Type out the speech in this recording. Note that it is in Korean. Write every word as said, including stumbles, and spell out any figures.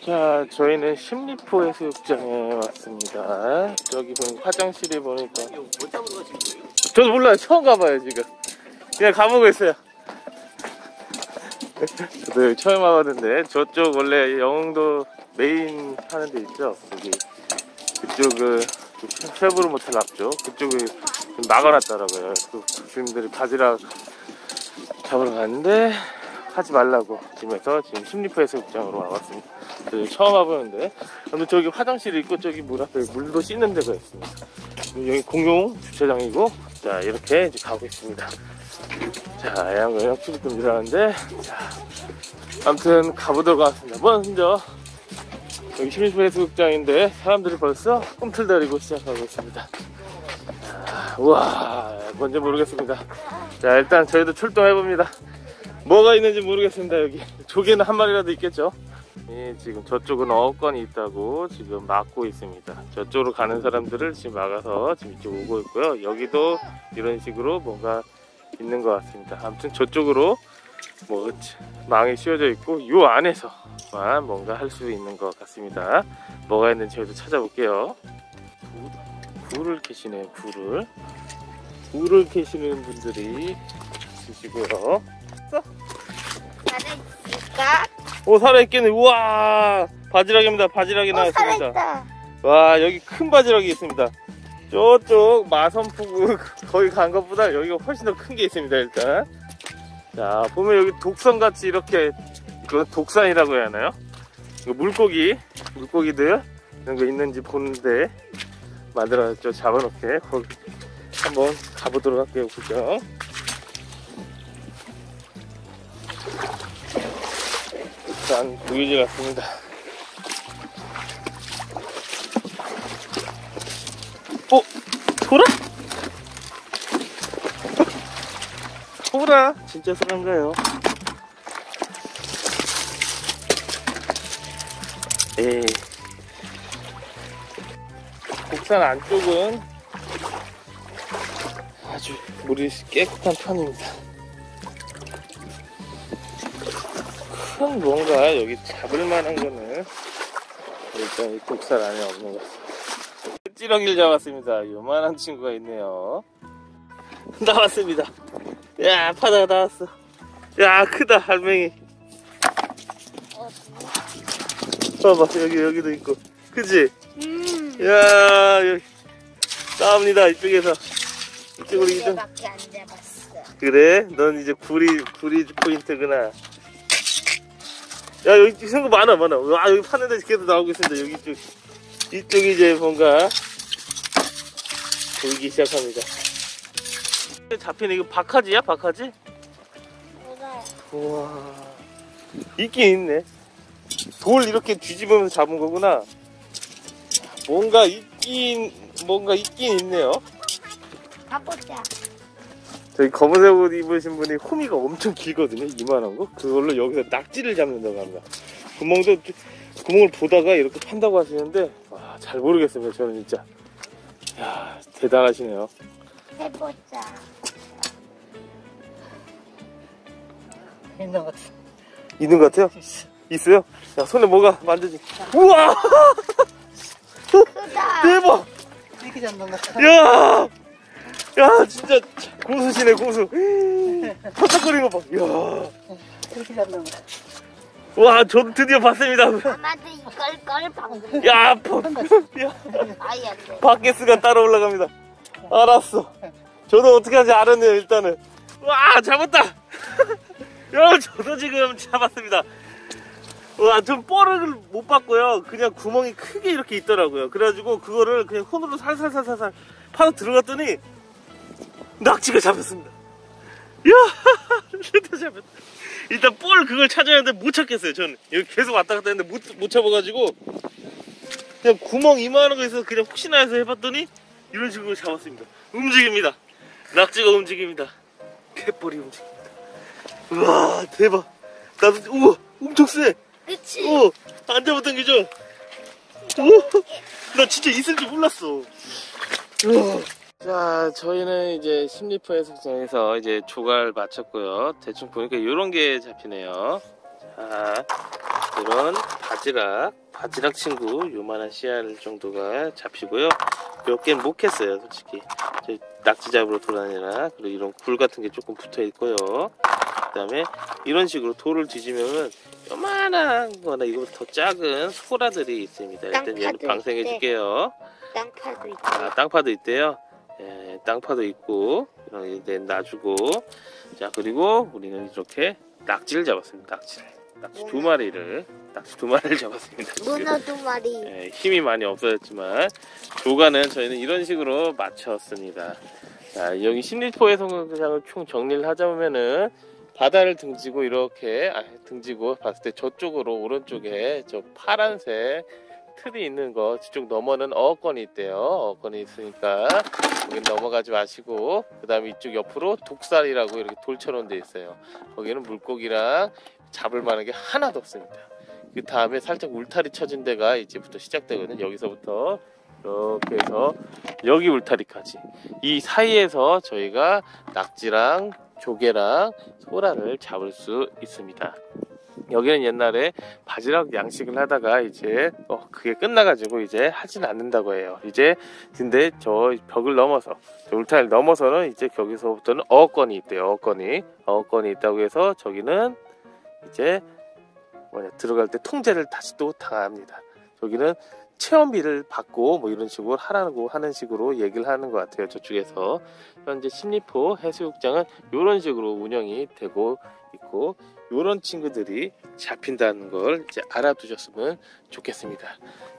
자, 저희는 십리포 해수욕장에 왔습니다. 저기 보면 화장실에 보니까 저도 몰라요. 처음 가봐요 지금. 그냥 가보고 있어요. 저도 여기 처음 와봤는데 저쪽 원래 영흥도 메인 하는 데 있죠. 여기 그쪽은 쉐보르 모텔 앞쪽 그쪽을 막아놨더라고요. 그 주민들이 바지락 잡으러 갔는데 하지 말라고 지금에서 지금 십리포 해수욕장으로 와봤습니다. 처음 와보는데 근데 저기 화장실이 있고 저기 물 앞에 물도 씻는 데가 있습니다. 여기 공용 주차장이고 자 이렇게 이제 가고 있습니다. 자 애양가양 출입금 일하는데 자 아무튼 가보도록 하겠습니다. 먼저 여기 십리포 해수욕장인데 사람들이 벌써 꿈틀거리고 시작하고 있습니다. 자, 우와 뭔지 모르겠습니다. 자 일단 저희도 출동해봅니다. 뭐가 있는지 모르겠습니다. 여기 조개는 한 마리라도 있겠죠. 예, 지금 저쪽은 어업권이 있다고 지금 막고 있습니다. 저쪽으로 가는 사람들을 지금 막아서 지금 이쪽 오고 있고요. 여기도 이런 식으로 뭔가 있는 것 같습니다. 아무튼 저쪽으로 뭐 망이 씌워져 있고 요 안에서만 뭔가 할 수 있는 것 같습니다. 뭐가 있는지 저희도 찾아볼게요. 굴을 캐시네요. 굴을 굴을 캐시는 분들이 있으시고요. 살아있을까? 오 살아있겠네. 우와 바지락입니다. 바지락이 어, 나왔습니다. 살아있다. 와 여기 큰 바지락이 있습니다. 저쪽 마선포구 거기 간 것보다 여기가 훨씬 더 큰 게 있습니다. 일단 자 보면 여기 독선같이 이렇게 이건 독산이라고 해야 하나요? 이거 물고기 물고기들 이런 거 있는지 보는데 만들어놨죠. 잡아놓게 거기 한번 가보도록 할게요. 구경. 일단 무기질 같습니다. 어? 소라? 소라? 진짜 소란가요? 에이 국산 안쪽은 아주 물이 깨끗한 편입니다. 큰 뭔가 여기 잡을 만한 거는 일단 이 독살 안에 없는 것 같습니다. 찌렁이를 잡았습니다. 요만한 친구가 있네요. 나왔습니다. 야 바다가 나왔어. 야 크다 할맹이. 봐봐 여기 여기도 있고 그치? 음. 야 여기 나옵니다. 이쪽에서 이쪽으로 이동. 밖에 안 잡았어. 그래? 넌 이제 구리 구리 포인트구나. 야 여기 생각 많아 많아. 와 여기 파는데 계속 나오고 있습니다. 여기 쪽 이쪽이 이제 뭔가 보이기 시작합니다. 잡히네. 이거 박하지야? 박하지? 뭐가요? 우와 있긴 있네. 돌 이렇게 뒤집으면서 잡은 거구나. 뭔가 있긴 뭔가 있긴 있네요. 가보자. 저기 검은색 옷 입으신 분이 호미가 엄청 길거든요. 이만한 거. 그걸로 여기서 낙지를 잡는다고 합니다. 구멍도 구멍을 보다가 이렇게 판다고 하시는데 와, 잘 모르겠습니다. 저는 진짜. 야 대단하시네요. 해보자. 있는 것 같아. 있는 것 같아요? 있어요? 야 손에 뭐가 만져지. 우와 크다. 대박. 이렇게 잡는 것 같아. 야, 야 진짜 고수시네 고수. 펄쩍거리는 거 봐. 야, 이렇게 잡는 것 같아. 와, 전 드디어 봤습니다. 아마도 이걸 걸 방금. 야, 버, 야, 아예 안 돼. 바켓스가 따라 올라갑니다. 알았어. 저도 어떻게 하는지 알았네요. 일단은. 와, 잡았다. 야, 저도 지금 잡았습니다. 와, 좀 뻘을 못 봤고요. 그냥 구멍이 크게 이렇게 있더라고요. 그래가지고 그거를 그냥 손으로 살살살살살 파서 들어갔더니 낙지가 잡혔습니다. 이야, 진짜 잡혔다. 일단 뻘 그걸 찾아야 하는데 못 찾겠어요. 저는 여기 계속 왔다 갔다 했는데 못, 못 잡아가지고 그냥 구멍 이만한 거 있어서 그냥 혹시나 해서 해봤더니 이런 식으로 잡았습니다. 움직입니다. 낙지가 움직입니다. 갯벌이 움직입니다. 우와, 대박. 나도 우와, 엄청 세. 그치? 어, 안 잡아당기죠? 오, 나 진짜 있을 줄 몰랐어. 우와. 자, 저희는 이제 십리포 해수욕장에서 이제 조갈 마쳤고요. 대충 보니까 이런 게 잡히네요. 자, 이런 바지락, 바지락 친구 요만한 씨알 정도가 잡히고요. 몇 개는 못 캤어요, 솔직히. 저희 낙지 잡으러 돌아다니라. 그리고 이런 굴 같은 게 조금 붙어 있고요. 그 다음에 이런 식으로 돌을 뒤지면은 요만한 거나 이거보다 더 작은 소라들이 있습니다. 일단 얘는 땅파도 방생해 있대. 줄게요. 땅파도 있고. 아, 땅파도 있대요. 예, 땅파도 있고, 이런 데 놔주고. 자, 그리고 우리는 이렇게 낙지를 잡았습니다. 낙지를. 낙지 두 마리를, 낙지 두 마리를 잡았습니다. 문어 두 마리. 예, 힘이 많이 없어졌지만, 조가는 저희는 이런 식으로 맞췄습니다. 자, 여기 십리포의 성경장을 총 정리를 하자면은, 바다를 등지고 이렇게, 아, 등지고 봤을 때 저쪽으로 오른쪽에 저 파란색 틀이 있는 거, 저쪽 너머는 어업권이 있대요. 어업권이 있으니까, 거긴 넘어가지 마시고, 그 다음에 이쪽 옆으로 독살이라고 이렇게 돌처럼 돼 있어요. 거기는 물고기랑 잡을 만한 게 하나도 없습니다. 그 다음에 살짝 울타리 쳐진 데가 이제부터 시작되거든요. 여기서부터 이렇게 해서 여기 울타리까지. 이 사이에서 저희가 낙지랑 조개랑 소라를 잡을 수 있습니다. 여기는 옛날에 바지락 양식을 하다가 이제 어 그게 끝나가지고 이제 하진 않는다고 해요. 이제 근데 저 벽을 넘어서 저 울타리를 넘어서는 이제 거기서부터는 어업권이 있대요. 어업권이 어업권이 있다고 해서 저기는 이제 뭐냐 들어갈 때 통제를 다시 또 당합니다. 저기는 체험비를 받고 뭐 이런 식으로 하라고 하는 식으로 얘기를 하는 것 같아요. 저쪽에서 현재 십리포 해수욕장은 이런 식으로 운영이 되고 있고 이런 친구들이 잡힌다는 걸 이제 알아두셨으면 좋겠습니다.